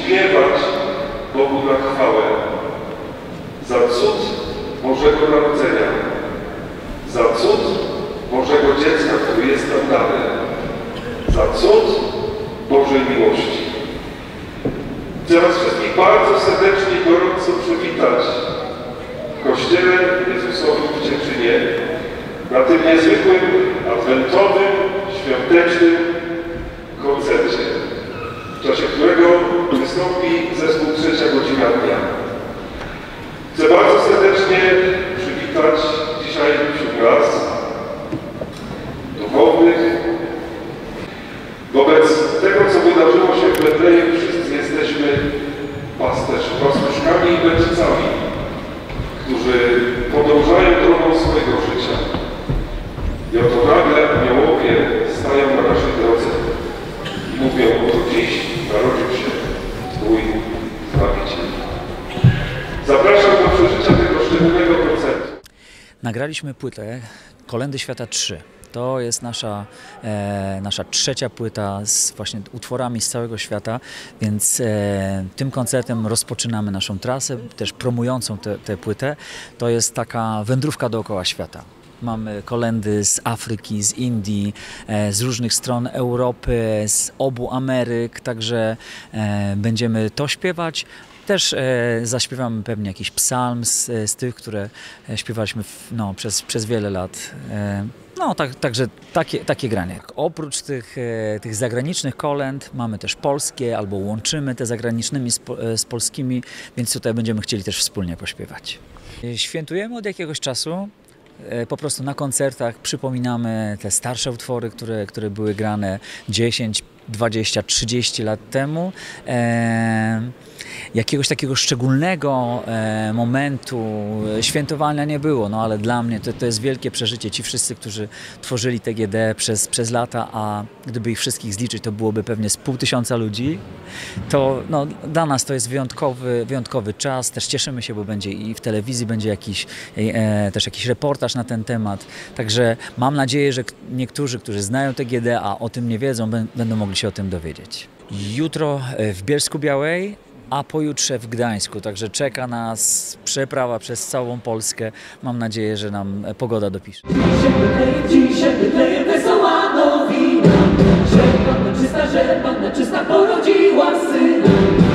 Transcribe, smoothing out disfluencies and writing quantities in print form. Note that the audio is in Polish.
śpiewać Bogu na chwałę za cud Bożego Narodzenia, za cud Bożego dziecka, który jest nam dany, za cud Bożej miłości. Chcę Was wszystkich bardzo serdecznie i gorąco przywitać w Kościele Jezusowym w Cieszynie na tym niezwykłym, adwentowym, świątecznym koncercie, w czasie którego wystąpi zespół Trzecia Godzina Dnia. Chcę bardzo serdecznie przywitać dzisiaj wśród nas duchownych. Wobec tego, co wydarzyło się w Betlejem, wszyscy jesteśmy pastuszkami i mędrcami, którzy podążają drogą swojego życia. I oto nagle aniołowie stają na naszej drodze i mówią: oto dziś narodził się Twój Zbawiciel. Zapraszam do przeżycia tego szczególnego koncertu. Nagraliśmy płytę Kolędy Świata 3. To jest nasza trzecia płyta z właśnie utworami z całego świata, więc tym koncertem rozpoczynamy naszą trasę, też promującą tę płytę. To jest taka wędrówka dookoła świata. Mamy kolędy z Afryki, z Indii, z różnych stron Europy, z obu Ameryk, także będziemy to śpiewać. Też zaśpiewamy pewnie jakiś psalm z tych, które śpiewaliśmy przez wiele lat. Także takie granie. Oprócz tych zagranicznych kolęd mamy też polskie, albo łączymy te zagranicznymi z polskimi, więc tutaj będziemy chcieli też wspólnie pośpiewać. Świętujemy od jakiegoś czasu. Po prostu na koncertach przypominamy te starsze utwory, które były grane 10, 20, 30 lat temu. Jakiegoś takiego szczególnego momentu świętowania nie było, no ale dla mnie to jest wielkie przeżycie. Ci wszyscy, którzy tworzyli TGD przez lata, a gdyby ich wszystkich zliczyć, to byłoby pewnie z 500 ludzi, to dla nas to jest wyjątkowy czas. Też cieszymy się, bo będzie i w telewizji będzie też jakiś reportaż na ten temat. Także mam nadzieję, że niektórzy, którzy znają TGD, a o tym nie wiedzą, będą mogli się o tym dowiedzieć. Jutro w Bielsku-Białej, a pojutrze w Gdańsku, także czeka nas przeprawa przez całą Polskę. Mam nadzieję, że nam pogoda dopisze. Dzisiaj Betlejem wesoła nowina, że Panna czysta porodziła syna.